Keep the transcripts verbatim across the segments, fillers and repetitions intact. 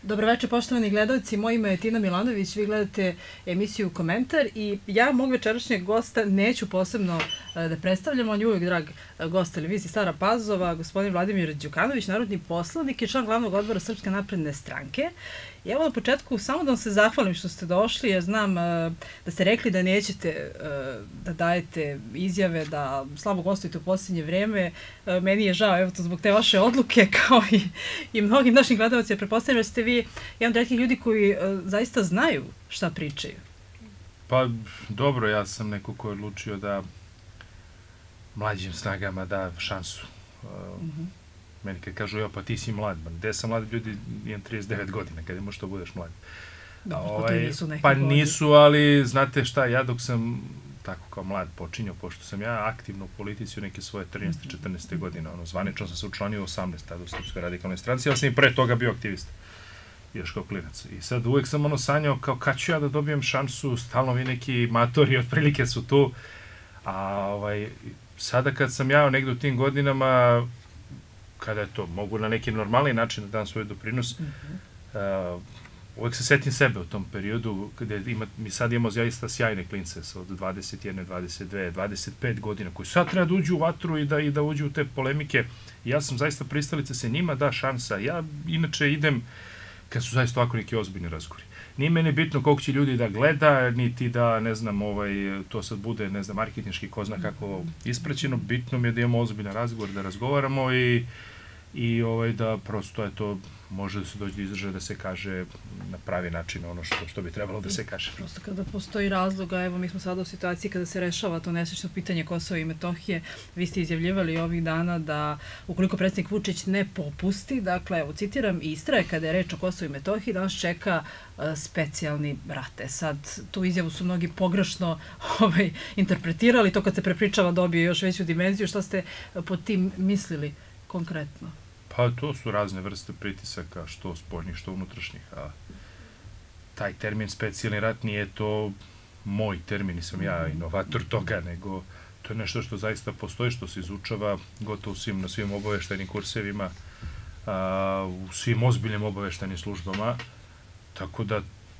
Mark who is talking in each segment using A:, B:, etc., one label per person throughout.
A: Dobroveče, poštovani gledalci, moje ime je Tina Milanović, vi gledate emisiju Komentar i ja mog večerašnjeg gosta neću posebno da predstavljam, on je uvijek drag gost televizije Stara Pazova, gospodin Vladimir Đukanović, narodni poslanik i član glavnog odbora Srpske napredne stranke. I evo na početku samo da vam se zahvalim što ste došli, jer znam da ste rekli da nećete da dajete izjave, da slabo gostujete u posljednje vreme. Meni je žao, evo to zbog te vaše odluke, kao i, i mnogim našim gledalcima, pretpostavljam da ste vi jedan od retkih ljudi koji zaista znaju šta pričaju.
B: Pa dobro, ja sam neko ko je odlučio da mlađim snagama da šansu. Mm-hmm. Meni kad kažu, jo, pa ti si mlad, gde sam mlad, ljudi, imam trideset devet godina, kada možeš to budeš mlad.
A: Dobro, ovaj, pa to nisu neki
B: Pa nisu, ali znate šta, ja dok sam tako kao mlad počinjao, pošto sam ja aktivno u politici u neke svoje trinaeste četrnaeste godine, ono, zvanično sam se učlanio u osamnaeste tada u Srpskoj radikalnoj stranci, ali sam i pre toga bio aktivista, još kao klinac. I sad uvek sam ono sanjao kao kad ću ja da dobijem šansu, stalno vi neki matori otprilike su tu, a ovaj, sada kad sam ja negde u tim godinama, kada je to, mogu na neki normalni način da dam svoj doprinos, mm-hmm. uh, uvek se setim sebe u tom periodu, gde ima, mi sad imamo zaista sjajne klince od dvadeset jedne, dvadeset dve, dvadeset pet godina, koji sad treba da uđu u vatru i da, i da uđu u te polemike. I ja sam zaista pristalica, se njima da šansa. Ja inače idem, kad su zaista ovako neki ozbiljni razgovori. Nije meni bitno koliko će ljudi da gleda, niti da, ne znam, ovaj, to sad bude, ne znam, marketinški, ko zna kako ispraćeno. Bitno mi je da imamo ozbiljan razgovor, da razgovaramo i, i ovaj, da prosto je to, može da se dođe do izražaja da se kaže na pravi način ono što, što bi trebalo da se kaže.
A: Prosto kada postoji razloga, evo mi smo sada u situaciji kada se rešava to nesrećno pitanje Kosova i Metohije, vi ste izjavljivali ovih dana da ukoliko predsjednik Vučić ne popusti, dakle, evo citiram, istraje kada je reč o Kosovu i Metohiji, da nas čeka uh, specijalni rat. E sad, tu izjavu su mnogi pogrešno ovaj, interpretirali, to kad se prepričava dobije još veću dimenziju, šta ste pod tim mislili konkretno?
B: Pa to su razne vrste pritisaka, što spoljnih, što unutrašnjih, a taj termin specijalni rat nije to moj termin, nisam ja inovator toga, nego to je nešto što zaista postoji, što se izučava gotovo svim, na svim obaveštajnim kursevima, a, u svim ozbiljnim obaveštajnim službama, tako da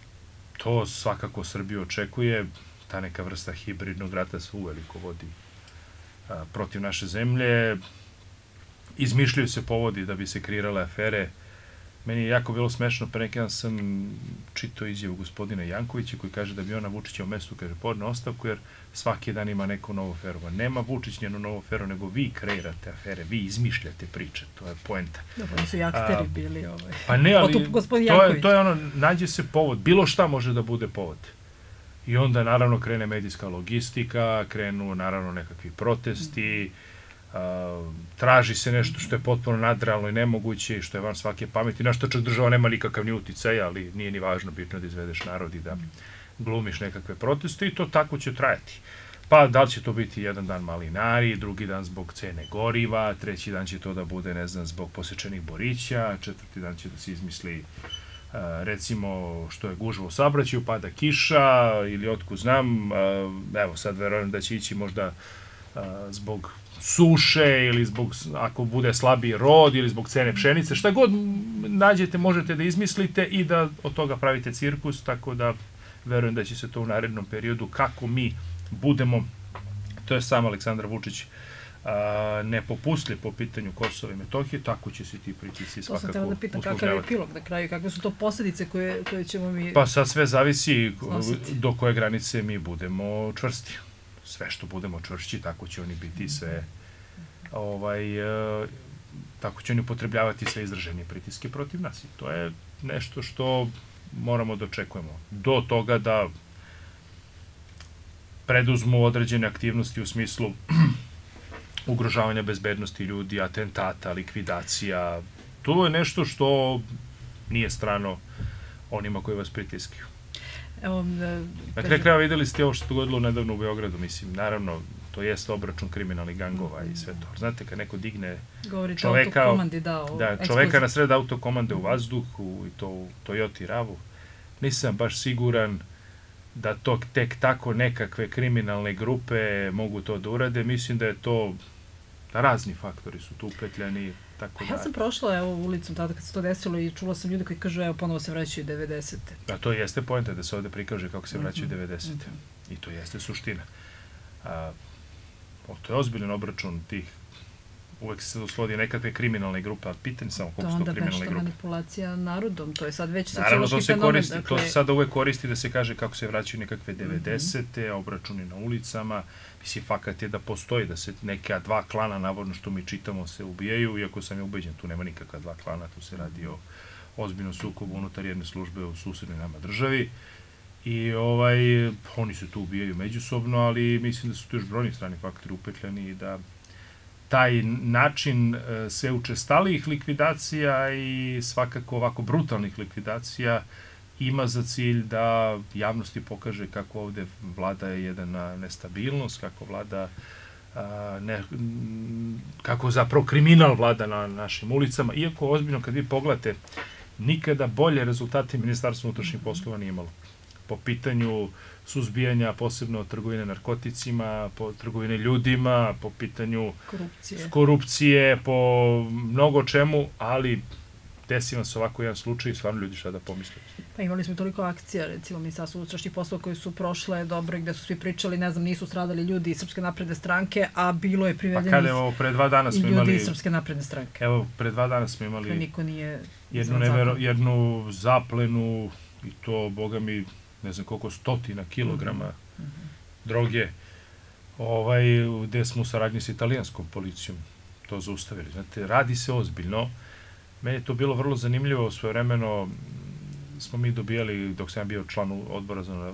B: to svakako Srbiju očekuje, ta neka vrsta hibridnog rata se uveliko vodi a, protiv naše zemlje. Izmišljaju se povodi da bi se kreirale afere. Meni je jako bilo smešno, pre neki dan sam čitao izjavu gospodina Jankovića koji kaže da bi on na Vučićevom mestu, kaže, podne ostavku jer svaki dan ima neku novu aferu. Nema Vučić njenu novu aferu, nego vi kreirate afere, vi izmišljate priče, to je poenta.
A: Da, pa su i akteri bili ovaj.
B: Pa ne, ali to je, to je ono, nađe se povod, bilo šta može da bude povod. I onda naravno krene medijska logistika, krenu naravno nekakvi protesti, Uh, traži se nešto što je potpuno nadrealno i nemoguće i što je van svake pameti, na što čak država nema nikakav ni uticaj, ali nije ni važno, bitno da izvedeš narod i da glumiš nekakve proteste i to tako će trajati. Pa da li će to biti jedan dan malinari, drugi dan zbog cene goriva, treći dan će to da bude, ne znam, zbog posečenih borića, četvrti dan će da se izmisli uh, recimo što je gužva u saobraćaju, pada kiša ili otkud znam, uh, evo sad verujem da će ići možda uh, zbog suše ili zbog, ako bude slabiji rod ili zbog cene pšenice, šta god nađete, možete da izmislite i da od toga pravite cirkus, tako da verujem da će se to u narednom periodu, kako mi budemo, to je sam Aleksandar Vučić, a, ne popusli po pitanju Kosova i Metohije, tako će se ti pritisci svakako uslovljavati. To sam tela da pitam, kakav je epilog na kraju, kakve su to posljedice koje, koje ćemo mi... Pa sad sve zavisi snositi. Do koje granice mi budemo čvrsti. Sve što budemo čvršći, tako će oni biti sve, ovaj, e, tako će oni upotrebljavati sve izraženije pritiske protiv nas. I to je nešto što moramo da očekujemo. Do toga da preduzmu određene aktivnosti u smislu ugrožavanja bezbednosti ljudi, atentata, likvidacija. To je nešto što nije strano onima koji vas pritiskaju.
A: Evo,
B: na kraju kraja videli ste ovo što se dogodilo nedavno u Beogradu, mislim, naravno, to jeste obračun kriminalnih gangova i sve to. Znate, kad neko digne čoveka, da, čoveka na sred autokomande u vazduhu i to u Toyota ravu, nisam baš siguran da to tek tako nekakve kriminalne grupe mogu to da urade. Mislim da je to, razni faktori su tu upetljani. Tako
A: da... Ja sam prošla evo ulicom tada kad se to desilo i čula sam ljude koji kažu evo ponovo se vraćaju devedesete.
B: A to jeste poenta da se ovde prikaže kako se vraćaju devedesete. I to jeste suština. A, to je ozbiljan obračun tih, uvek se usvodi nekakve kriminalne grupe, ali pitanje samo koliko su to kriminalne grupe.
A: To onda vešta manipulacija narodom, to je sad već
B: sociološki fenomen. Naravno, to se koristi, to se sada uvek koristi da se kaže kako se vraćaju nekakve devedesete, obračuni na ulicama. Mislim, fakat je da postoji, da se neka dva klana, navodno što mi čitamo, se ubijaju, iako sam je ubeđen, tu nema nikakva dva klana, tu se radi o ozbiljnom sukobu unutar jedne službe u susednoj nama državi. I ovaj, oni se tu ubijaju međusobno, ali mislim da su tu još brojni strani faktori upetljani i da taj način sve učestalijih likvidacija i svakako ovako brutalnih likvidacija ima za cilj da javnosti pokaže kako ovde vlada jedna nestabilnost, kako vlada ne, kako zapravo kriminal vlada na našim ulicama, iako ozbiljno kad vi pogledate nikada bolje rezultate Ministarstva unutrašnjih poslova nije imalo po pitanju suzbijanja, posebno trgovine narkoticima, po trgovine ljudima, po pitanju
A: korupcije,
B: korupcije po mnogo čemu, ali desi vam se ovako jedan slučaj i stvarno ljudi šta da pomisle.
A: Pa imali smo toliko akcija, recimo Ministarstvo unutrašnjih poslova koje su prošle dobro, gde su svi pričali, ne znam, nisu stradali ljudi iz Srpske napredne stranke, a bilo je privedenih
B: pa kada, evo, pre dva dana smo
A: ljudi
B: imali,
A: iz Srpske napredne stranke.
B: Evo, pre dva dana smo imali
A: niko nije
B: jednu, nevero, jednu zaplenu i to, boga mi, ne znam koliko stotina kilograma mm -hmm. droge, ovaj, gde smo u saradnji s italijanskom policijom to zaustavili. Znate, radi se ozbiljno. Meni je to bilo vrlo zanimljivo, svojevremeno smo mi dobijali, dok sam bio član odbora za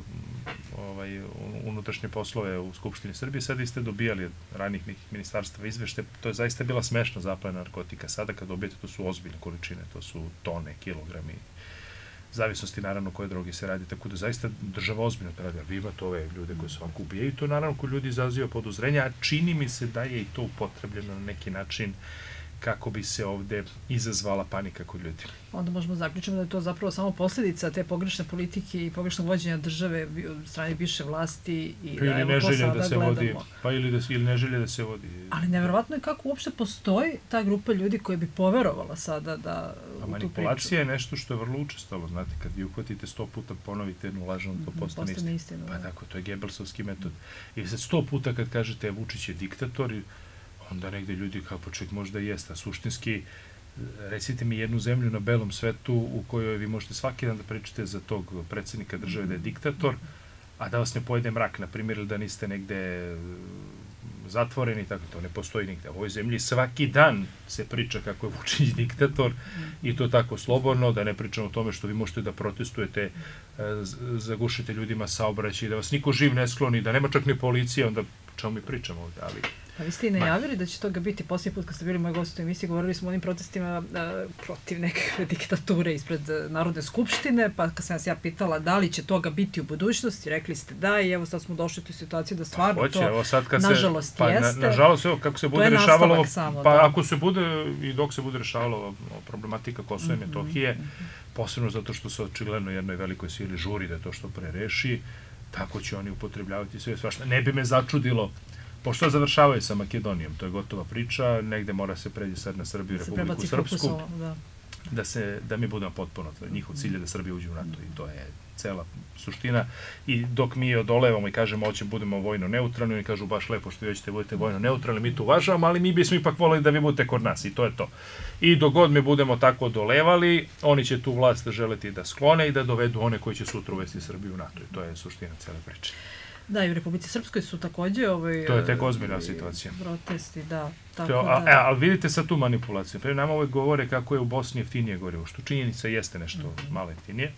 B: ovaj, unutrašnje poslove u Skupštini Srbije, sada ste dobijali ranijih nekih ministarstva izvešte, to je zaista bila smešna zaplena narkotika. Sada kad dobijete, to su ozbiljne količine, to su tone, kilogrami, zavisnosti naravno koje droge se radi, tako da zaista država ozbiljno to radi, ali vi imate ove ljude koji se ovako ubijaju, to naravno kod ljudi izaziva podozrenja, a čini mi se da je i to upotrebljeno na neki način kako bi se ovde izazvala panika kod ljudi.
A: Onda možemo zaključiti da je to zapravo samo posljedica te pogrešne politike i pogrešnog vođenja države od strane bivše vlasti i
B: pa
A: da evo to sada
B: da se
A: gledamo.
B: Vodi, pa ili, da, ili ne želje da se vodi.
A: Ali nevjerovatno je kako uopšte postoji ta grupa ljudi koja bi poverovala sada da u tu priču.
B: Manipulacija je nešto što je vrlo učestalo. Znate, kad vi uhvatite sto puta, ponovite jednu lažnu, to postane istina.
A: istina.
B: Pa tako, to je Gebelsovski metod. I sad sto puta kad kažete Vučić je diktator, onda negde ljudi kao pa čovjek možda i jeste, a suštinski recite mi jednu zemlju na belom svetu u kojoj vi možete svaki dan da pričate za tog predsjednika države da je diktator, a da vas ne pojede mrak, na primjer, ili da niste negde zatvoreni, tako to ne postoji nigde. U ovoj zemlji svaki dan se priča kako je Vučić diktator i to tako slobodno, da ne pričamo o tome što vi možete da protestujete, zagušite ljudima saobraćaj, da vas niko živ ne skloni, da nema čak ni policija, onda čemu mi pričamo ovde, ali...
A: Pa vi ste i najavili da će toga biti posljednji put kad ste bili moj gost u emisiji, govorili smo o onim protestima a, protiv nekakve diktature ispred Narodne skupštine, pa kad sam vas ja pitala da li će toga biti u budućnosti, rekli ste da i evo sad smo došli u tu situaciju da stvarno pa, hoće, to evo sad kad nažalost se, pa, jeste. Na,
B: nažalost, evo, kako se bude rešavalo, samo, pa da. Ako se bude i dok se bude rešavalo problematika Kosova i mm -hmm, Metohije, mm -hmm. posebno zato što se očigledno jednoj velikoj sili žuri da to što pre reši, tako će oni upotrebljavati sve svašta. Ne bi me začudilo, pošto završavaju sa Makedonijom, to je gotova priča, negde mora se pređe sad na Srbiju i Republiku Srpsku, da. Da, se, da mi budemo potpuno, njihov cilj je da Srbija uđe u NATO i to je cela suština. I dok mi odolevamo i kažemo hoće budemo vojno neutralni, oni kažu baš lepo što vi hoćete budete vojno neutralni, mi to uvažavamo, ali mi bismo ipak voleli da vi budete kod nas i to je to. I dok god mi budemo tako odolevali, oni će tu vlast želeti da sklone i da dovedu one koji će sutra uvesti Srbiju u NATO i to je suština cele priče.
A: Da, i u Republici Srpskoj su takođe ovaj,
B: to je tek ozbiljna situacija.
A: Protesti, da. Tako
B: to, a,
A: da...
B: a, ali vidite sad tu manipulaciju. Pre nama uvek govore kako je u Bosni jeftinije gorivo, što činjenica jeste nešto mm -hmm. malo jeftinije,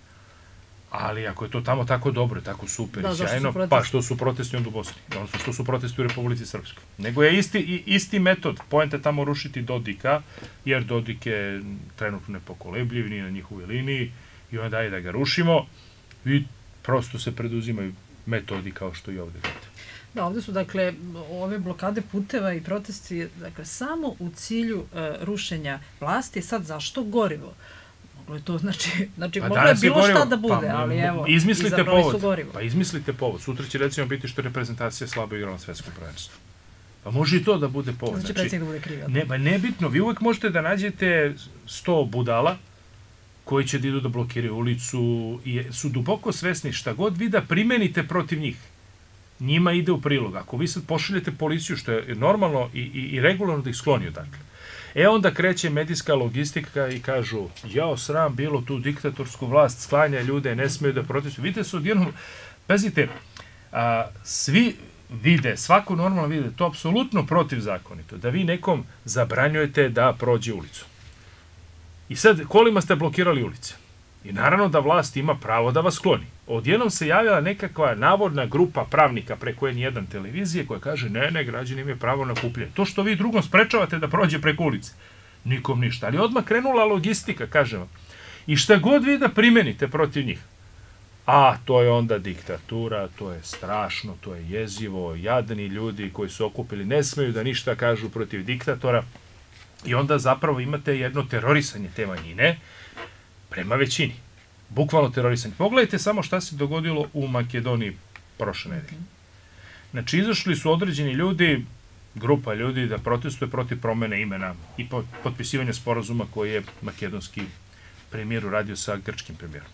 B: ali ako je to tamo tako dobro, tako super da, i sjajno, pa što su protesti onda u Bosni, odnosno što su protesti u Republici Srpskoj. Nego je isti, isti metod, poenta tamo rušiti Dodika, jer Dodik je trenutno nepokolebljiv, nije na njihovoj liniji, i onda je da ga rušimo i prosto se preduzimaju metodi kao što i ovde vidite.
A: Da, ovde su, dakle, ove blokade puteva i protesti, dakle, samo u cilju uh, rušenja vlasti. Sad, zašto gorivo? Moglo je to, znači, znači pa moglo je bilo gorivo, šta da bude, pa, ali evo, izabrali su gorivo.
B: Pa izmislite povod. Sutra će, recimo, biti što reprezentacija slabo igrala na svetskom prvenstvu. Pa može i to da bude povod.
A: Znači, predsjednik da bude kriv.
B: Ne, pa nebitno, vi uvek možete da nađete sto budala koji će da idu da blokiraju ulicu i su duboko svesni šta god vi da primenite protiv njih. Njima ide u prilog. Ako vi sad pošaljete policiju, što je normalno i, i, i regularno da ih skloni odatle, e onda kreće medijska logistika i kažu, jao sram bilo tu diktatorsku vlast, sklanja ljude, ne smeju da protestuju. Vidite su odjednom, pazite, a, svi vide, svako normalno vide, to apsolutno protivzakonito, da vi nekom zabranjujete da prođe ulicu. I sad, kolima ste blokirali ulice? I naravno da vlast ima pravo da vas skloni. Odjednom se javila nekakva navodna grupa pravnika preko N jedan televizije koja kaže, ne, ne, građani imaju pravo na kupljanje. To što vi drugom sprečavate da prođe preko ulice, nikom ništa. Ali odmah krenula logistika, kažem vam. I šta god vi da primenite protiv njih, a to je onda diktatura, to je strašno, to je jezivo, jadni ljudi koji su okupili ne smeju da ništa kažu protiv diktatora i onda zapravo imate jedno terorisanje te manjine prema većini. Bukvalno terorisanje. Pogledajte samo šta se dogodilo u Makedoniji prošle nedelje. Znači, izašli su određeni ljudi, grupa ljudi da protestuje protiv promene imena i potpisivanja sporazuma koji je makedonski premijer uradio sa grčkim premijerom.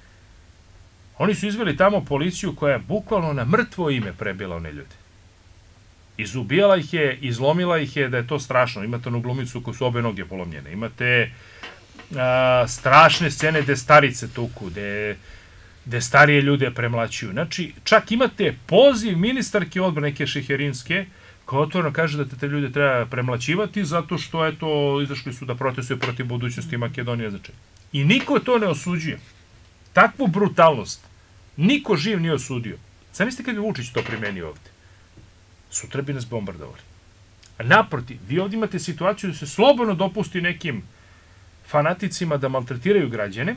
B: Oni su izveli tamo policiju koja je bukvalno na mrtvo ime prebila one ljude. Izubijala ih je, izlomila ih je da je to strašno. Imate onu glumicu koju su obe noge polomljene. Imate a, strašne scene gde starice tuku, gde, gde starije ljude premlaćuju. Znači, čak imate poziv ministarke odbrane neke Šeherinske koja otvoreno kaže da te ljude treba premlaćivati zato što, eto, izašli su da protestuju protiv budućnosti Makedonije. Znači. I niko to ne osuđuje. Takvu brutalnost niko živ nije osudio. Zamislite kad bi Vučić to primenio ovde. Sutra bi nas bombardovali. A naprotiv, vi ovdje imate situaciju da se slobodno dopusti nekim fanaticima da maltretiraju građane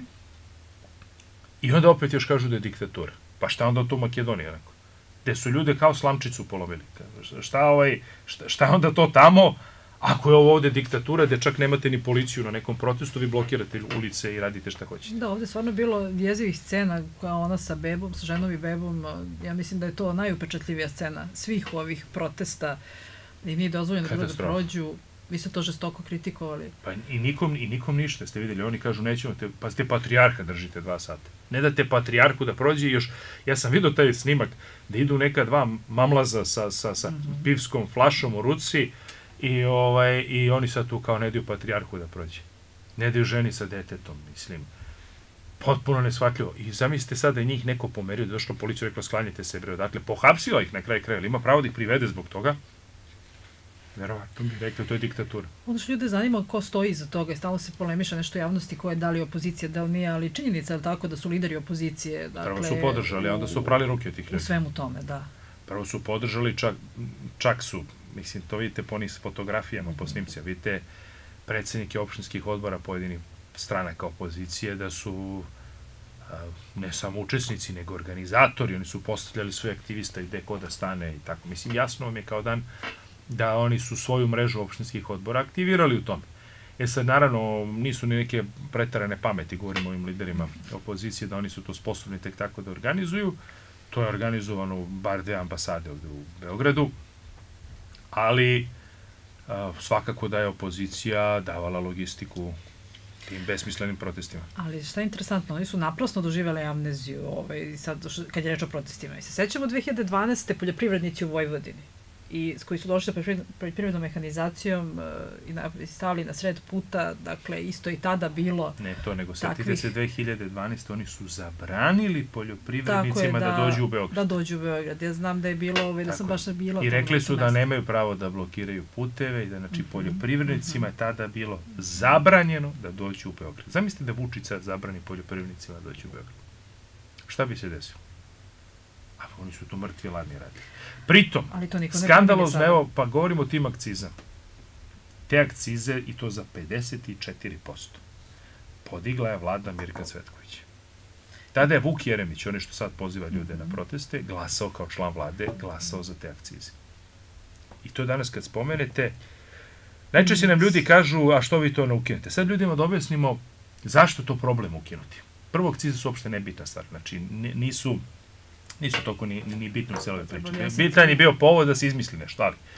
B: i onda opet još kažu da je diktatura. Pa šta onda to u Makedoniji? Gde su ljude kao slamčicu polomili. Šta, ovaj, šta, šta onda to tamo? Ako je ovo ovde diktatura, gde čak nemate ni policiju na nekom protestu, vi blokirate ulice i radite šta hoćete.
A: Da, ovde stvarno bilo jezivih scena, kao ona sa bebom, sa ženom i bebom. Ja mislim da je to najupečatljivija scena svih ovih protesta, da im nije dozvoljeno da prođu. Vi ste to žestoko kritikovali.
B: Pa i nikom, i nikom ništa, ste videli, oni kažu nećemo te, pa ste patrijarha držite dva sata. Ne date patrijarhu da prođe još, ja sam vidio taj snimak, da idu neka dva mamlaza sa, sa, sa mm-hmm. pivskom flašom u ruci, I, ovaj, I oni sad tu kao ne daju patrijarhu da prođe. Ne daju ženi sa detetom, mislim. Potpuno neshvatljivo. I zamislite sad da je njih neko pomerio, da je došlo policiju, rekla sklanjite se, bre. Dakle, pohapsila ih na kraj kraja, ima pravo da ih privede zbog toga. Verovatno bi rekli, to je diktatura.
A: Onda što ljude zanima ko stoji iza toga i stalno se polemiša nešto javnosti ko je da li opozicija, da li nije, ali činjenica je tako da su lideri opozicije. Dakle,
B: prvo su podržali, a onda su oprali ruke od tih ljudi.
A: U svemu tome, da.
B: Prvo su podržali, čak, čak su, mislim, to vidite po onih fotografijama, po snimcijama, vidite predsjednike opštinskih odbora pojedinih stranaka opozicije da su a, ne samo učesnici, nego organizatori, oni su postavljali svoje aktivista i gde ko da stane i tako. Mislim, jasno vam je kao dan da oni su svoju mrežu opštinskih odbora aktivirali u tome. E sad, naravno, nisu ni neke pretarane pameti, govorimo o ovim liderima opozicije, da oni su to sposobni tek tako da organizuju. To je organizovano u bar dve ambasade ovde u Beogradu, ali a, svakako da je opozicija davala logistiku tim besmislenim protestima.
A: Ali šta je interesantno, oni su naprasno doživjeli amneziju ovaj, sad, kad je reč o protestima. I se sećamo dve hiljade dvanaeste. poljoprivrednici u Vojvodini, i koji su došli sa poljoprivrednom mehanizacijom i stali na sred puta, dakle, isto i tada bilo.
B: Ne to, nego setite se dve hiljade dvanaeste. oni su zabranili poljoprivrednicima da dođu u Beograd.
A: Da dođu u Beograd. Ja znam da je bilo, da sam baš bila...
B: I rekli su da nemaju pravo da blokiraju puteve i da, znači, poljoprivrednicima je tada bilo zabranjeno da dođu u Beograd. Zamislite da Vučić sad zabrani poljoprivrednicima da dođu u Beograd. Šta bi se desilo? A oni su tu mrtvi ladni radili. Pritom, skandalozno, evo, pa govorimo o tim akcizama. Te akcize, i to za pedeset četiri posto, podigla je vlada Mirka Cvetkovića. Tada je Vuk Jeremić, onaj što sad poziva ljude na proteste, glasao kao član vlade, glasao za te akcize. I to danas kad spomenete, najčešće nam ljudi kažu, a što vi to ne ukinete? Sad ljudima da objasnimo zašto to problem ukinuti. Prvo, akcize su uopšte nebitna stvar, znači nisu... nisu toliko ni, ni bitno u cijeloj priči. Bitan je bio povod da se izmisli nešto, ali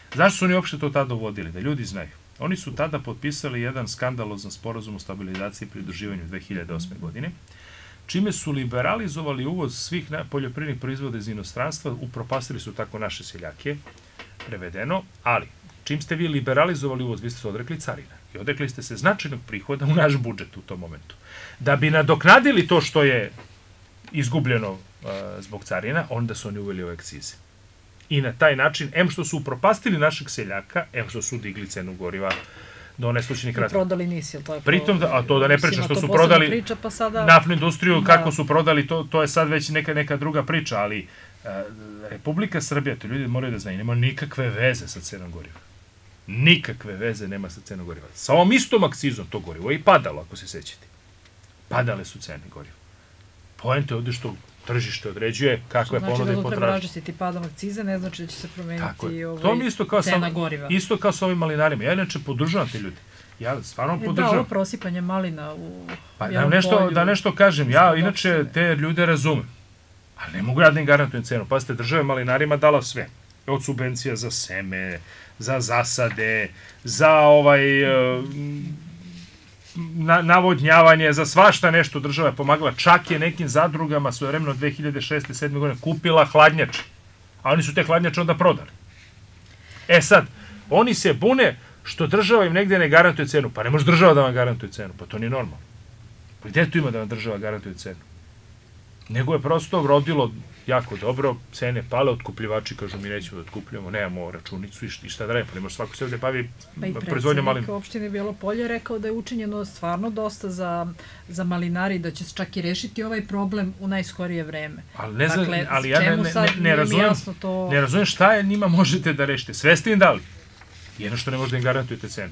B: Zašto su oni uopšte to tada uvodili? Da ljudi znaju. Oni su tada potpisali jedan skandalozan sporazum o stabilizaciji i pridruživanju dve hiljade osme. godine, čime su liberalizovali uvoz svih poljoprivrednih proizvoda iz inostranstva, upropastili su tako naše seljake, prevedeno, ali čim ste vi liberalizovali uvoz, vi ste se odrekli carina i odrekli ste se značajnog prihoda u naš budžet u tom momentu. Da bi nadoknadili to što je izgubljeno uh, zbog carina, onda su oni uveli ove akcize. I na taj način, em što su upropastili našeg seljaka, em što su digli cenu goriva do neslučenih razloga.
A: I prodali nis, je li tako?
B: Pritom, a to da ne pričam, što su prodali priča, pa sada... naftnu industriju, da. Kako su prodali, to, to je sad već neka, neka druga priča, ali uh, Republika Srbija, to ljudi moraju da znaju, nema nikakve veze sa cenom goriva. Nikakve veze nema sa cenom goriva. Sa ovom istom akcizom to gorivo je i padalo, ako se sećate. Padale su cene goriva. Poenta je ovdje što tržište određuje kakve ponude i potražnje.
A: Znači da treba račistiti padom akcize, ne znači da će se promeniti ovaj
B: isto
A: cena goriva.
B: Isto kao sa ovim malinarima. Ja inače podržavam te ljudi. Ja stvarno
A: e,
B: podržavam.
A: Da, ovo prosipanje malina u
B: pa, da, nešto, polju, da nešto kažem, ja inače te ljude razumem. Ali ne mogu ja da im garantujem cenu. Pazite, država malinarima dala sve. Od subvencija za seme, za zasade, za ovaj... Na, navodnjavanje, za svašta nešto država je pomagala, čak je nekim zadrugama svojevremeno dve hiljade šeste sedme. godine kupila hladnjače, a oni su te hladnjače onda prodali. E sad, oni se bune što država im negdje ne garantuje cenu, pa ne može država da vam garantuje cenu, pa to nije normalno. Pa gdje tu ima da vam država garantuje cenu? Nego je prosto rodilo jako dobro, cene pale, otkupljivači kažu mi nećemo da otkupljujemo, nemamo računicu i šta da radimo, pa ne može svako se ovdje bavi proizvodnjom malina.
A: Pa i predsjednik opštine Bijelopolje rekao da je učinjeno stvarno dosta za, za malinari, da će se čak i rešiti ovaj problem u najskorije vreme.
B: Ali, ne znam, dakle, ali ja ne, ne, ne, ne, razumijem, to... ne razumijem šta je njima možete da rešite. Sve ste im dali. Jedno što ne možete da im garantujete cenu.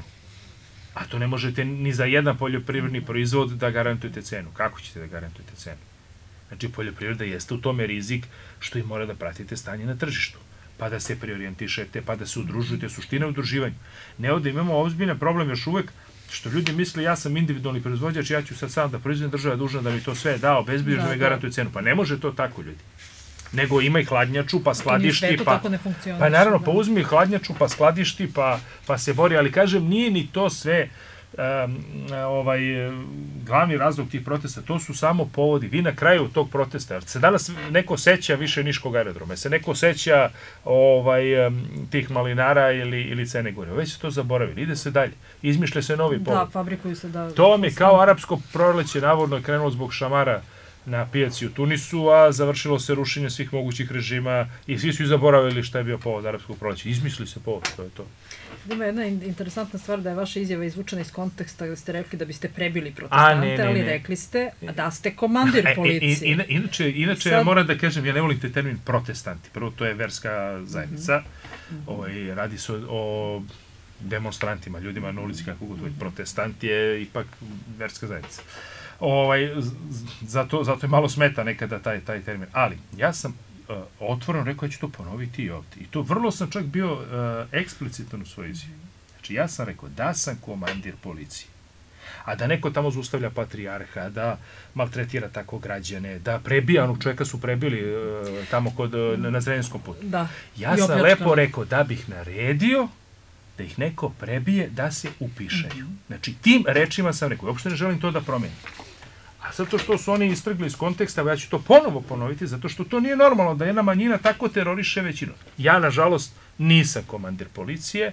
B: A to ne možete ni za jedan poljoprivredni proizvod da garantujete cenu. Kako ćete da garantujete cenu? Znači, poljoprivreda jeste u tome rizik što i mora da pratite stanje na tržištu, pa da se preorijentišete, pa da se udružujete, suština u udruživanju. Ne ovdje imamo ozbiljan problem još uvek, što ljudi misle ja sam individualni proizvođač, ja ću sad sam da proizvodim, država je dužna da mi to sve da, obezbedi, da mi garantuje cenu. Pa ne može to tako, ljudi. Nego ima i hladnjaču, pa skladišti, pa... Pa naravno, pa uzmi hladnjaču, pa skladišti, pa, pa se bori, ali kažem, nije ni to sve... Um, ovaj, glavni razlog tih protesta, to su samo povodi. Vi na kraju tog protesta, se danas neko seća više Niškog aerodroma, se neko seća ovaj, um, tih malinara ili, ili cene goriva, već se to zaboravili, ide se dalje, izmišlja se novi povod.
A: Da, fabrikuju se da...
B: To vam je kao arapsko proleće, navodno je krenulo zbog šamara na pijaci u Tunisu, a završilo se rušenje svih mogućih režima i svi su i zaboravili šta je bio povod arapskog proleća. Izmišli se povod, to je to.
A: Ima jedna interesantna stvar da je vaša izjava izvučena iz konteksta da ste rekli da biste prebili protestante, ne, ne, ne. ali rekli ste da ste komandir policije.
B: In, in, inače, inače sad... ja moram da kažem, ja ne volim te termin protestanti. Prvo, to je verska zajednica. Mm-hmm. Ovaj, radi se o, o demonstrantima, ljudima na ulici, kako god, protestant je ipak verska zajednica. Ovaj, zato, zato je malo smeta nekada taj, taj termin. Ali, ja sam Uh, otvoreno rekao, ja ću to ponoviti i ovdje. I to vrlo sam čak bio uh, eksplicitan u svojoj izjavi. Znači, ja sam rekao da sam komandir policije. A da neko tamo zaustavlja patrijarha, da maltretira tako građane, da prebija, onog čovjeka su prebili uh, tamo kod, uh, na Zrenjanskom putu.
A: Da.
B: Ja sam lepo rekao da bih naredio da ih neko prebije, da se upišaju. Mm-hmm. Znači, tim rečima sam rekao, uopšte ne želim to da promenim. A zato što su oni istrgli iz konteksta, ja ću to ponovo ponoviti, zato što to nije normalno da jedna manjina tako teroriše većinu. Ja, nažalost, nisam komandir policije,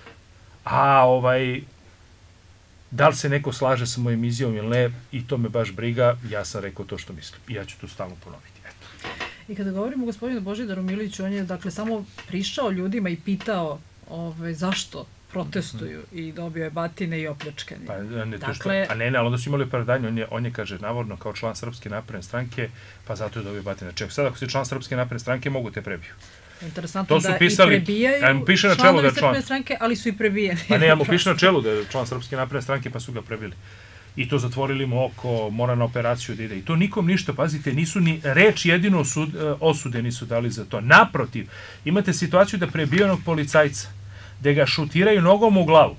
B: a ovaj, da li se neko slaže sa mojim izjavom ili ne, i to me baš briga, ja sam rekao to što mislim. I ja ću to stalno ponoviti. Eto.
A: I kada govorimo o gospodinu Božidaru Miliću, on je dakle samo prišao ljudima i pitao ovaj, zašto protestuju mm-hmm. i dobio je batine i opljačkanje.
B: Pa, ne, dakle, što, a ne, ne, ali onda su imali opravdanje, on je, on je, kaže, navodno, kao član Srpske napredne stranke, pa zato je dobio batine. Ček, sad ako si član Srpske napredne stranke, mogu te prebiju.
A: Interesantno da pisali, i prebijaju
B: ja mu piše na čelu da je član.
A: Stranke, ali su i prebijeni.
B: Pa ne, ja mu piše na čelu da je član Srpske napredne stranke, pa su ga prebili. I to zatvorili mu oko, mora na operaciju da ide. I to nikom ništa, pazite, nisu ni reč jedino osud, osude nisu dali za to. Naprotiv, imate situaciju da prebijenog policajca, da ga šutiraju nogom u glavu.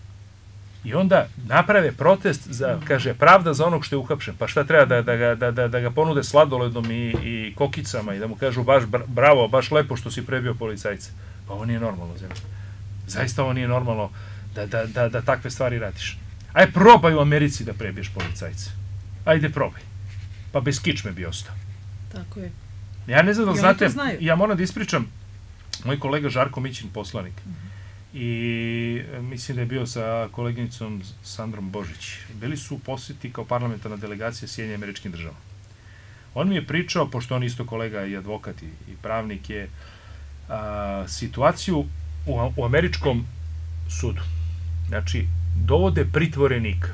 B: I onda naprave protest, za, kaže, pravda za onog što je uhapšen. Pa šta treba, da, da, ga, da, da, da ga ponude sladoledom i, i kokicama i da mu kažu baš bravo, baš lepo što si prebio policajca. Pa ovo nije normalno zemlje. Zaista ovo nije normalno da, da, da, da takve stvari radiš. Ajde, probaj u Americi da prebiješ policajce. Ajde, probaj. Pa bez kičme bi ostao.
A: Tako je.
B: Ja ne znam da znate, ja moram da ispričam, moj kolega Žarko Mićin, poslanik, i mislim da je bio sa koleginicom Sandrom Božić. Bili su u posjeti kao parlamentarna delegacija Sjedinjenim Američkim Državama. On mi je pričao, pošto on isto kolega i advokat i pravnik je, a, situaciju u, u američkom sudu. Znači, dovode pritvorenika.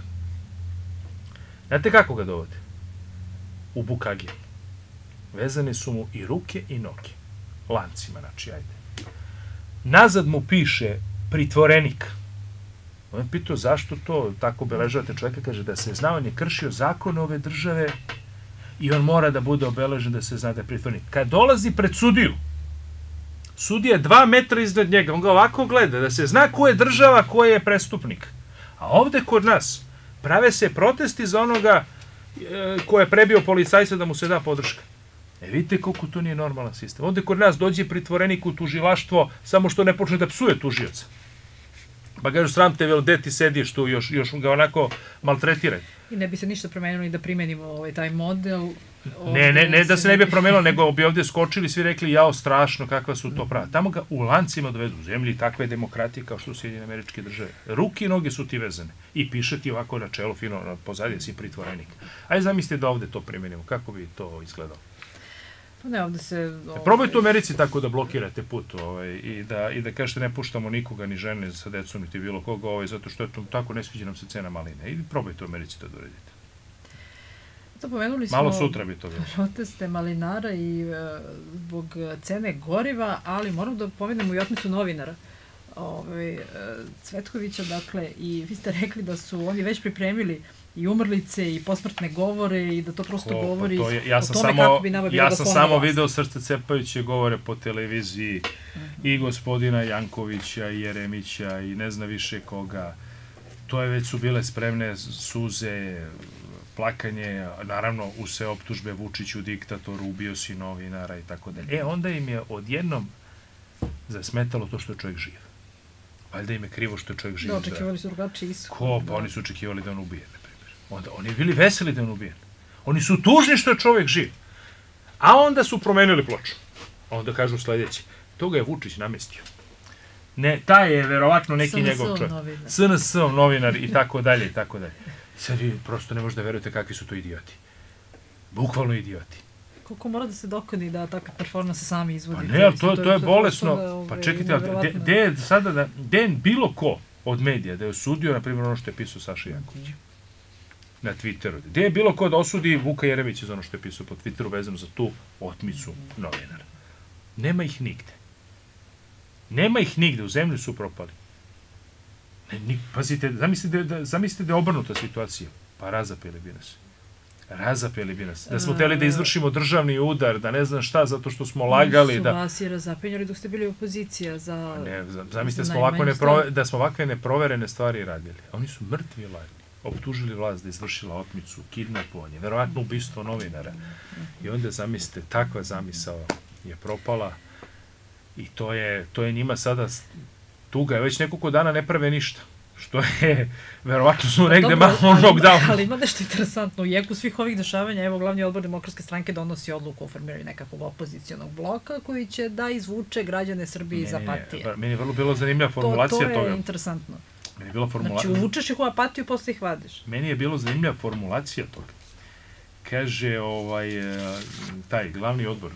B: Znate kako ga dovode? U bukagiju. Vezane su mu i ruke i noge. Lancima, znači, ajde. Nazad mu piše pritvorenik. On je pitao zašto to tako obeležavate čovjeka, kaže da se zna, on je kršio zakon ove države i on mora da bude obeležen da se zna da je pritvorenik. Kad dolazi pred sudiju, sudija je dva metra iznad njega, on ga ovako gleda, da se zna ko je država, ko je prestupnik. A ovde kod nas prave se protesti za onoga e, ko je prebio policajca da mu se da podrška. E vidite koliko to nije normalan sistem. Ovde kod nas dođe pritvorenik u tužilaštvo samo što ne počne da psuje tužioca. Pa kažu, sram te, vel, gde ti sediš tu, još, još ga onako maltretiraju.
A: I ne bi se ništa promenilo i da primenimo ovaj, taj model.
B: Ne, ne, ne da se ne bi promenilo, nego bi ovde skočili, svi rekli, jao, strašno, kakva su to prava. Tamo ga u lancima dovedu u zemlji, takve demokratije kao što su Sjedinjene Američke Države. Ruke i noge su ti vezane. I piše ti ovako na čelo, fino, pozadije si pritvorenik. Ajde zamislite da ovde to primenimo. Kako bi to izgledalo?
A: Pa ne, ovde se... Ovaj...
B: Probajte u Americi tako da blokirate put ovaj, i, da, i da kažete ne puštamo nikoga, ni žene sa decom, niti bilo koga, ovaj, zato što je to, tako ne sviđa nam se cena maline. I probajte u Americi to da uredite.
A: To pomenuli smo...
B: Malo sutra bi to bilo.
A: Proteste malinara i uh, zbog cene goriva, ali moram da pomenemo i otmicu novinara. Ovaj, uh, Cvetkovića, dakle, i vi ste rekli da su oni već pripremili i umrlice i posmrtne govore i da to prosto
B: Ko,
A: govori
B: to je, ja
A: o
B: sam
A: tome
B: samo,
A: kako bi nama bilo
B: ja
A: da
B: sam
A: ponovno
B: samo
A: vlast.
B: video srce cepajuće govore po televiziji uh -huh. i gospodina Jankovića i Jeremića i ne zna više koga. To je već su bile spremne suze, plakanje, naravno u sve optužbe Vučiću, diktatoru, ubio si novinara i tako dalje. E, onda im je odjednom zasmetalo to što je čovjek živ. Valjda im je krivo što je čovjek živ.
A: Da, očekivali su drugačiji ishod.
B: Ko? Pa oni su očekivali da on ubije, na primjer. Onda, oni bili veseli da on ubijen. Oni su tužni što je čovjek živ. A onda su promenili ploču. Onda kažu sledeće. Toga je Vučić namestio. Ne, taj je verovatno neki njegov čovjek. S N S-ov novinar i tako dalje i tako dalje. Sad vi prosto ne možete da verujete kakvi su to idioti. Bukvalno idioti.
A: Koliko mora da se dokoni da takve performanse sami izvodi?
B: Pa ne, ali to, to je bolesno. Pa čekajte, gde je sada da, gde je bilo ko od medija da je osudio, na primjer, ono što je pisao Saša Janković na Twitteru? Gde je bilo ko da osudi Vuka Jeremića za ono što je pisao po Twitteru vezano za tu otmicu novinara? Nema ih nigde. Nema ih nigde, u zemlju su propali. Ne, ni, pazite, zamislite da, zamislite da je obrnuta situacija. Pa razapeli bi nas. Razapeli bi nas. Da smo hteli da izvršimo državni udar, da ne znam šta, zato što smo lagali.
A: Su
B: da...
A: vas i razapenjali dok ste bili opozicija za...
B: Ne, zamislite smo ovako neprove, da smo ovakve neproverene stvari radili. Oni su mrtvi ladni. Optužili vlast da izvršila otmicu, kidnapovanje, verovatno ubistvo novinara. I onda zamislite, takva zamisao je propala i to je, to je njima sada tuga. Već nekoliko dana ne prave ništa. Što je, verovatno su negde malo lockdown.
A: Ali ima nešto interesantno. U jeku svih ovih dešavanja, evo, glavni odbor Demokratske stranke donosi odluku o formiranju nekakvog opozicijonog bloka koji će da izvuče građane Srbije iz apatije.
B: Ne, meni je vrlo bilo zanimljiva formulacija toga.
A: To je interesantno.
B: Meni je bila formulacija...
A: Znači, uvučeš ih u apatiju, posle ih vadiš.
B: Meni je bilo zanimljiva formulacija toga. Kaže, ovaj, taj glavni odbor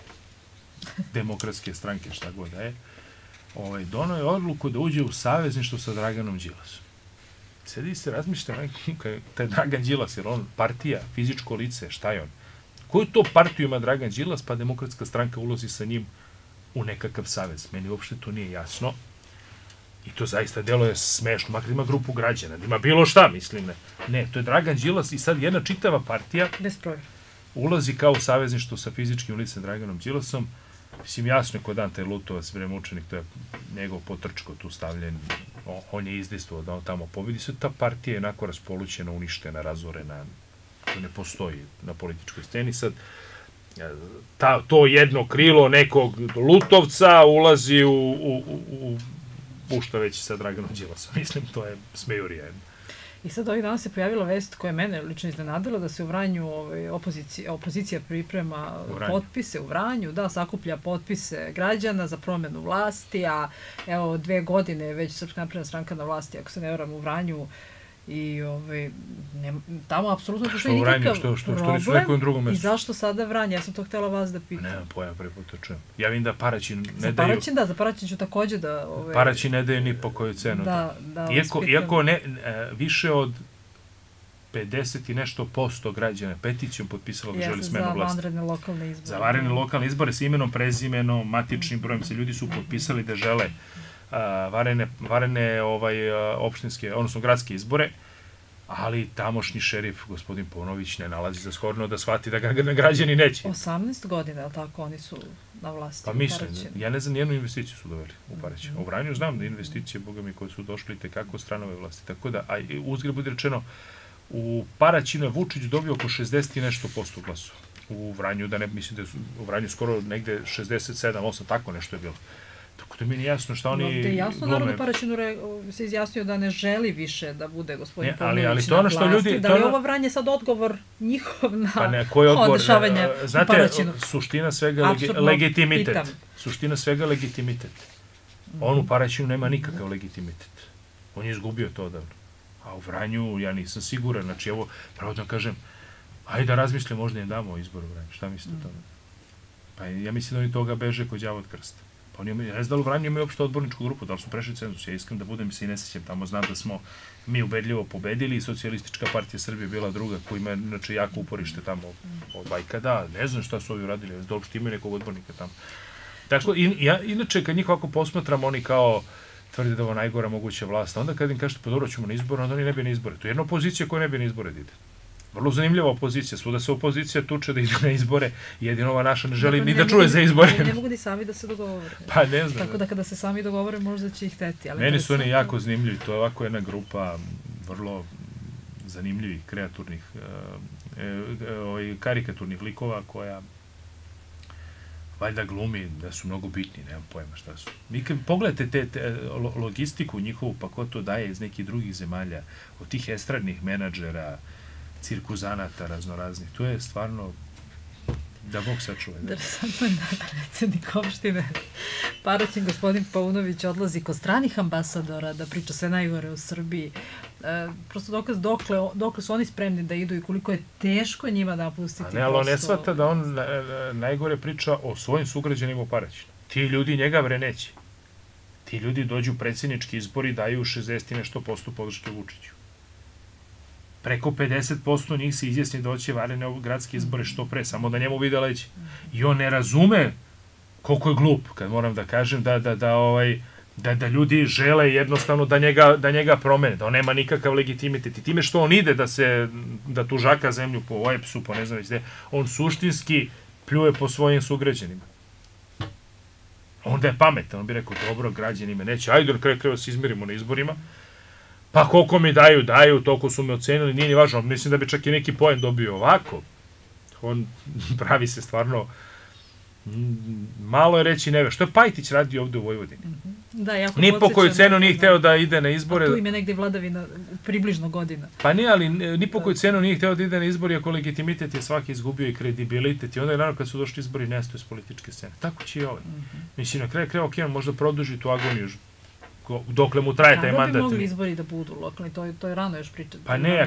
B: Demokratske stranke, šta god da je, ovaj, dono je odluku da uđe u savezništvo sa Draganom Đilasom. Sedi se, razmišljate, taj Dragan Đilas, jer on partija, fizičko lice, šta je on? Koju to partiju ima Dragan Đilas, pa Demokratska stranka ulazi sa njim u nekakav savez? Meni uopšte to nije jasno. I to zaista delo je smešno, makar ima grupu građana, da ima bilo šta, mislim, ne. Ne, to je Dragan Đilas i sad jedna čitava partija
A: bez provjera
B: ulazi kao u savezništvo sa fizičkim licem Draganom Đilasom. Mislim, jasno je kod Dan taj Lutovac, vreme učenik, to je njegov potrčko tu stavljen, on je izdejstvovao da on tamo pobedi. Sve ta partija je onako raspolućena, uništena, razorena, to ne postoji na političkoj sceni. Sad, ta, to jedno krilo nekog Lutovca ulazi u, u, u pušta već sa Draganom Đilasom. Mislim, to je smejurija.
A: I sad ovih dana se pojavila vest koja je mene lično iznenadila da se u Vranju ovaj, opozicija, opozicija priprema potpise u Vranju, da, sakuplja potpise građana za promenu vlasti, a evo dve godine je već Srpska napredna stranka na vlasti, ako se ne varam, u Vranju. I ovaj, ne, tamo apsolutno postoji nikakav
B: što, što,
A: problem.
B: Što nekom drugom mestu.
A: I zašto sada Vranje? Ja sam to htjela vas da pitam.
B: Nemam pojma, prvi put to čujem. Ja vidim da Paraćin ne
A: za
B: daju...
A: Paraćin, da, za Paraćin ću također da... Ovaj,
B: Paraćin ne daje ni po koju cenu.
A: Da, da,
B: iako, iako ne, više od pedeset i nešto posto građana peticijom potpisalo da želi smenu vlasti.
A: Za vanredne lokalne izbore.
B: Za vanredne lokalne izbore sa imenom, prezimenom, matičnim brojem se ljudi su potpisali da žele uh, varene, varene ovaj, uh, opštinske, odnosno gradske izbore, ali tamošnji šerif, gospodin Paunović, ne nalazi za shodno da shvati da ga građani neće.
A: osamnaest godina, ali tako, oni su na vlasti
B: pa
A: u
B: mislim,
A: Paraćinu.
B: Ja ne znam, nijednu investiciju su doveli u Paraćinu. U Vranju znam da investicije, boga mi, koje su došli tekako stranove vlasti. Tako da, a uzgled bude rečeno, u Paraćinu je Vučić dobio oko šezdeset i nešto posto glasova. U Vranju, da ne mislim da je u Vranju skoro negde šezdeset sedam osam, tako nešto je bilo. Tako da mi nije jasno šta oni...
A: No, te jasno, narod u Paraćinu se izjasnio da ne želi više da bude gospodin Paunović
B: ali, ali to ono što
A: na vlasti.
B: Ljudi,
A: da li je ovo Vranje sad odgovor njihov na
B: pa ne, koji odgovor,
A: dešavanje
B: znate,
A: u Paraćinu?
B: Suština svega legi, legitimitet. Pitam. Suština svega legitimitet. Mm. On u Paraćinu nema nikakav legitimitet. On je izgubio to odavno. A u Vranju ja nisam siguran. Znači, evo, pravo da kažem, ajde da razmislim, možda im damo izbor u Vranju. Šta mislite o tome? Pa ja mislim da oni toga beže kod đavo od krsta. Pa oni, ja ne znam da li u Vranju imaju uopšte odborničku grupu, da li su prešli cenzus. Ja iskren da budem se i ne sećam. Tamo znam da smo mi ubedljivo pobedili i Socijalistička partija Srbije bila druga, koja ima znači, jako uporište tamo od bajka. Da, ne znam šta su ovi uradili, da li uopšte imaju nekog odbornika tamo. Tako, in, ja, inače, kad njih ovako posmatram, oni kao tvrdi da je ovo najgora moguća vlast. Onda kad im kažete, pa dobro ćemo na izbore, onda oni ne bi na izbore. To je jedna opozicija koja ne bi na izbore da ide. Vrlo zanimljiva opozicija. Svuda se opozicija tuče da ide na izbore, jedino ova naša ne želi ni da čuje za izbore.
A: Ne, ne mogu ni sami da se dogovore.
B: Pa ne znam.
A: Tako da kada se sami dogovore, možda će ih hteti. Ali
B: meni su oni jako zanimljivi. To je ovako jedna grupa vrlo zanimljivih, kreaturnih, e, e, karikaturnih likova koja valjda glumi da su mnogo bitni, nemam pojma šta su. Vi kad pogledate te, te logistiku njihovu, pa ko to daje iz nekih drugih zemalja, od tih estradnih menadžera, cirkuzanata raznoraznih, to je stvarno da Bog sačuva.
A: Interesantno je da predsjednik opštine Paraćin, gospodin Paunović, odlazi kod stranih ambasadora da priča sve najgore u Srbiji. E, prosto dokaz dokle, dokle su oni spremni da idu i koliko je teško njima napustiti posao.
B: A ne, ali on ne shvata da on na, na, najgore priča o svojim sugrađanima u Paraćinu. Ti ljudi njega vre neće. Ti ljudi dođu u predsjednički izbor i daju šezdeset i nešto posto podrške Vučiću. Preko pedeset posto njih se izjasni da će varene gradske izbore što pre, samo da njemu vide leće. I on ne razume koliko je glup, kad moram da kažem, da, da, da, ovaj, da, da ljudi žele jednostavno da njega, da njega promene, da on nema nikakav legitimitet. I time što on ide da se, da tužaka zemlju po O E P S-u, po ne znam već gde, on suštinski pljuje po svojim sugrađanima. Onda je pametan, on bi rekao, dobro, građani me neće, ajde, kraj kreva se izmirimo na izborima, pa koliko mi daju, daju, toliko su me ocenili, nije ni važno, mislim da bi čak i neki poen dobio ovako. On pravi se stvarno, malo je reći neve. Što je Pajtić radio ovde u Vojvodini?
A: Da, jako
B: ni po koju cenu nije hteo da ide na izbore.
A: A tu im je negdje vladavina približno godina.
B: Pa nije, ali ni po koju cenu nije hteo da ide na izbore, ako legitimitet je svaki izgubio i kredibilitet. I onda je naravno kad su došli izbori nestoje s političke scene. Tako će i ovaj. Mislim, na kraju kraju ok, možda produži tu agoniju dokle mu traje taj mandat.
A: Kada bi mogli izbori da budu lokalni? To je, to je rano još pričati.
B: Pa ne,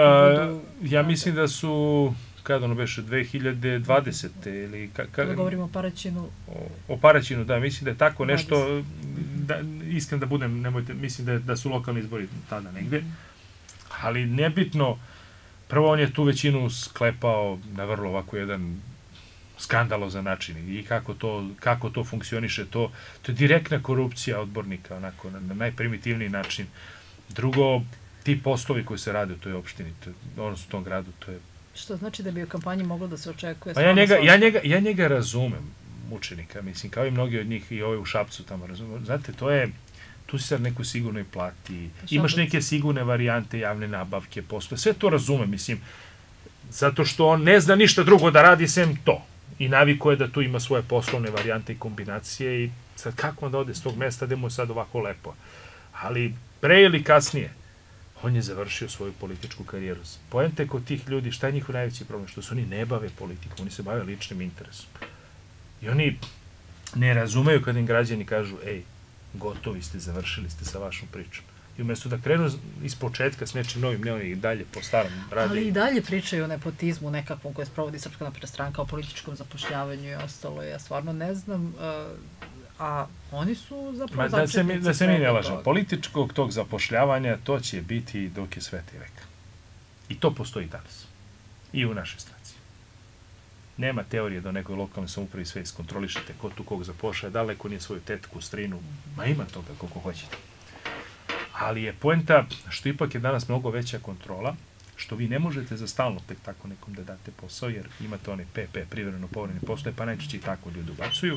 B: ja mislim da su, kada ono beše, dve hiljade dvadesete ili...
A: Kada govorimo o Paraćinu...
B: O, o Paraćinu, da, mislim da je tako nešto, da, iskren da budem, nemojte, mislim da, da su lokalni izbori tada negde, ali nebitno, prvo on je tu većinu sklepao na vrlo ovako jedan skandalozan način i kako to, kako to funkcioniše, to, to je direktna korupcija odbornika, onako, na, na najprimitivniji način. Drugo, ti poslovi koji se rade u toj opštini, to, odnosno u tom gradu, to je...
A: Što znači da bi u kampanji moglo da se očekuje?
B: Pa ja njega, ja, njega, ja njega razumem, mučenika, mislim, kao i mnogi od njih i ovaj u Šapcu tamo razumem. Znate, to je, tu si sad neku sigurno i plati, imaš neke sigurne varijante javne nabavke, poslove, sve to razumem, mislim, zato što on ne zna ništa drugo da radi sem to. I navikuje da tu ima svoje poslovne varijante i kombinacije i sad kako onda ode s tog mesta gde mu je sad ovako lepo. Ali pre ili kasnije, on je završio svoju političku karijeru. Poenta je kod tih ljudi, šta je njihov najveći problem? Što se oni ne bave politikom, oni se bave ličnim interesom. I oni ne razumeju kad im građani kažu, ej, gotovi ste, završili ste sa vašom pričom. I umjesto da krenu iz početka s nečim novim, ne oni i dalje po starom radi.
A: Ali i dalje pričaju o nepotizmu nekakvom koje sprovodi Srpska napredna stranka, o političkom zapošljavanju i ostalo. Ja stvarno ne znam, a oni su zapravo začetnici.
B: Da se mi ne lažemo, političkog tog zapošljavanja to će biti dok je sveti vek. I to postoji danas. I u našoj stranci. Nema teorije da u nekoj lokalnoj samoupravi sve iskontrolišete ko tu kog zapošljaje, daleko nije svoju tetku, strinu, ma ima toga koliko hoćete. Ali je poenta što ipak je danas mnogo veća kontrola, što vi ne možete za stalno tek tako nekom da date posao, jer imate one P P, privremeno povremene poslove, pa najčešće i tako ljudi ubacuju.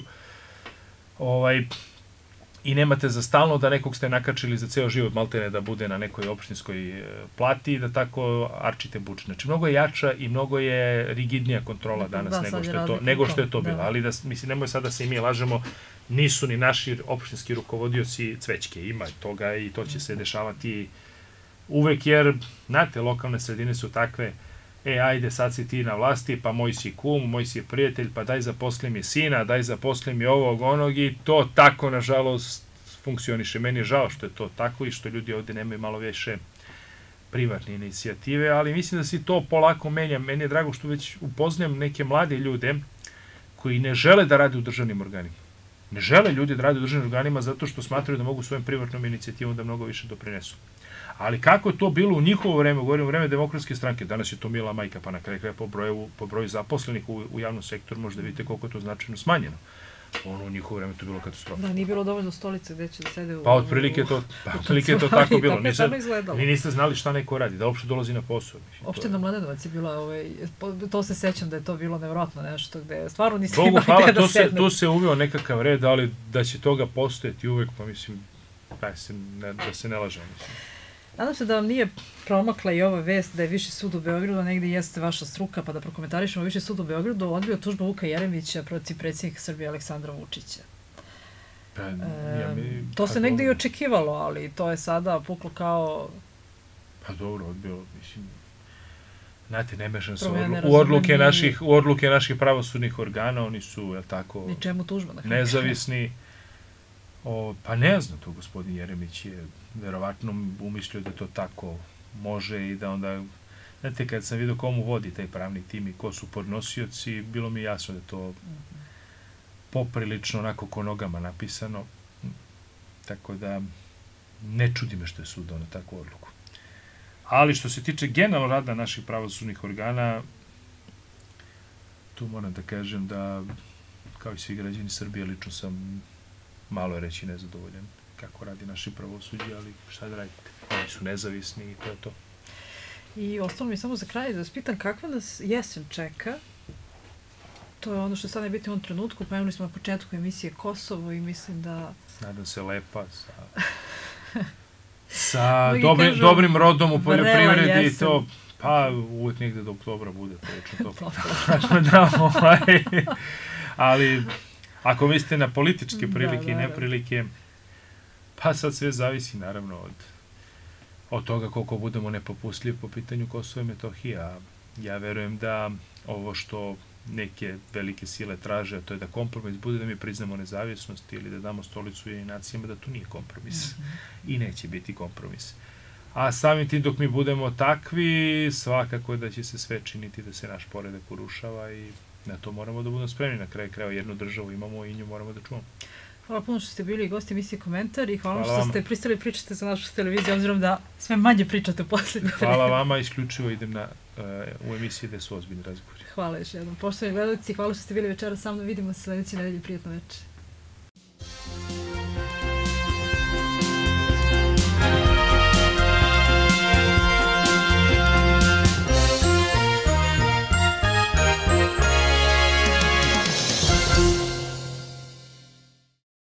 B: Ovaj, I nemate za stalno da nekog ste nakačili za ceo život maltene da bude na nekoj opštinskoj plati i da tako arčite buč. Znači, mnogo je jača i mnogo je rigidnija kontrola danas da, nego, što je to, nego što je to bilo. Da. Ali da, mislim, nemoj sad da se i mi lažemo, nisu ni naši opštinski rukovodioci cvećke. Ima toga i to će se dešavati uvek, jer, znate, lokalne sredine su takve, e, ajde, sad si ti na vlasti, pa moj si kum, moj si prijatelj, pa daj zaposli mi sina, daj zaposli mi ovog, onog, i to tako, nažalost, funkcioniše. Meni je žao što je to tako i što ljudi ovde nemaju malo više privatne inicijative, ali mislim da se to polako menja. Meni je drago što već upoznam neke mlade ljude koji ne žele da rade u državnim organima. Ne žele ljudi da rade u državnim organima zato što smatraju da mogu svojom privatnom inicijativom da mnogo više doprinesu. Ali kako je to bilo u njihovo vreme, govorim u vreme Demokratske stranke, danas je to mila majka, pa na kraju kraja po broju, po broju zaposlenih u, u javnom sektoru možda vidite koliko je to značajno smanjeno. Ono u njihovo vreme to bilo katastrofa.
A: Da, nije bilo dovoljno stolice gde će da sede u...
B: Pa otprilike to, pa, otprilike je to tako bilo. Niste, vi niste znali šta neko radi, da uopšte dolazi na posao.
A: Opština Mladenovac je bila, ovaj, to se sećam da je to bilo nevjerojatno nešto gde stvarno niste imali gde da sedne.
B: Tu se uveo nekakav red, ali da će toga postojati uvek, pa mislim, da se ne, da se ne lažemo, mislim.
A: Nadam se da vam nije promakla i ova vest da je Viši sud u Beogradu, negdje jeste vaša struka, pa da prokomentarišemo. Viši sud u Beogradu odbio tužbu Vuka Jeremića protiv predsjednika Srbije Aleksandra Vučića.
B: Pa, ja mi,
A: to se negdje i očekivalo, ali to je sada puklo kao...
B: Pa dobro, odbio, mislim... Znate, ne mešam se u odluke naših, u odluke naših pravosudnih organa, oni su, je tako...
A: Ničemu tužba.
B: Nezavisni. O, pa ne znam to, gospodin Jeremić je verovatno umislio da to tako može i da onda, znate, kad sam vidio komu vodi taj pravni tim i ko su podnosioci, bilo mi jasno da je to poprilično onako ko nogama napisano, tako da ne čudi me što je sud doneo takvu odluku. Ali što se tiče generalno rada naših pravosudnih organa, tu moram da kažem da, kao i svi građani Srbije, lično sam malo je reći nezadovoljan kako radi naši pravosuđi, ali šta da radite? Oni su nezavisni i to je to.
A: I ostalo mi samo za kraj da vas pitam kakva nas jesen čeka. To je ono što sad ne biti u ovom trenutku. Pomenuli smo na početku emisije Kosovo i mislim da...
B: Nadam se lepa sa, sa dobri, kažu, dobrim rodom u poljoprivredi i to, pa uvijek negde do oktobra bude prilično to. da, ovaj, ali... Ako mislite na političke prilike i neprilike, pa sad sve zavisi naravno od, od toga koliko budemo nepopustljivi po pitanju Kosova i Metohije. A ja verujem da ovo što neke velike sile traže, to je da kompromis bude da mi priznamo nezavisnost ili da damo stolicu Ujedinjenim nacijama, da to nije kompromis. I neće biti kompromis. A samim tim dok mi budemo takvi, svakako da će se sve činiti da se naš poredak urušava i na to moramo da budemo spremni. Na kraju krajeva jednu državu imamo i nju moramo da čuvamo.
A: Hvala puno što ste bili gosti emisije Komentar i hvala, hvala što ste pristali pričate za našu televiziju, obzirom da sve manje pričate u posljednje vreme.
B: Hvala vama, isključivo idem na, uh, u emisiji gde su ozbiljni razgovori.
A: Hvala još jednom. Poštovani gledalci, hvala što ste bili večera sa mnom. Vidimo se sledeće nedelje. Prijatno večer.